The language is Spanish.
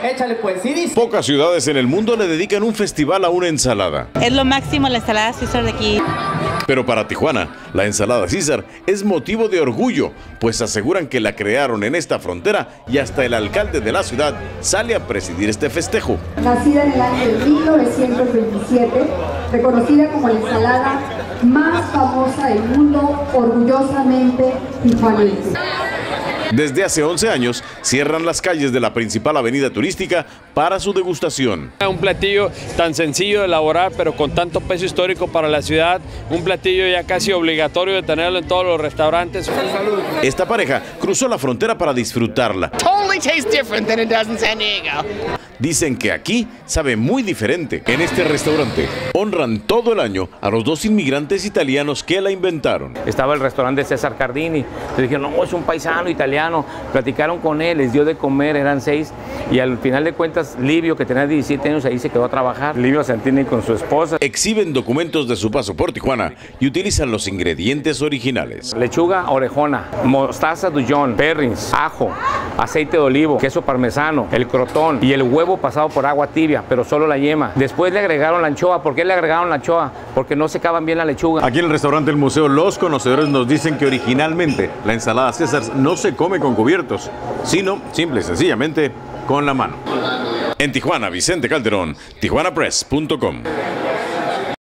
Échale pues, sí dice. Pocas ciudades en el mundo le dedican un festival a una ensalada. Es lo máximo la ensalada César de aquí. Pero para Tijuana, la ensalada César es motivo de orgullo, pues aseguran que la crearon en esta frontera y hasta el alcalde de la ciudad sale a presidir este festejo. Nacida en el año de 1927, reconocida como la ensalada más famosa del mundo, orgullosamente tijuanense. Desde hace 11 años cierran las calles de la principal avenida turística para su degustación. Un platillo tan sencillo de elaborar, pero con tanto peso histórico para la ciudad, un platillo ya casi obligatorio de tenerlo en todos los restaurantes. Esta pareja cruzó la frontera para disfrutarla. Dicen que aquí sabe muy diferente. En este restaurante honran todo el año a los dos inmigrantes italianos que la inventaron. Estaba el restaurante César Cardini, le dijeron, no, es un paisano italiano, platicaron con él, les dio de comer, eran 6, y al final de cuentas Livio, que tenía 17 años, ahí se quedó a trabajar. Livio Santini con su esposa. Exhiben documentos de su paso por Tijuana y utilizan los ingredientes originales. Lechuga orejona, mostaza Dijon, perrins, ajo, aceite de olivo, queso parmesano, el crotón y el huevo pasado por agua tibia, pero solo la yema. Después le agregaron la anchoa. ¿Por qué le agregaron la anchoa? Porque no secaban bien la lechuga. Aquí en el restaurante El Museo, los conocedores nos dicen que originalmente la ensalada César no se come con cubiertos, sino simple y sencillamente con la mano. En Tijuana, Vicente Calderón, tijuanapress.com.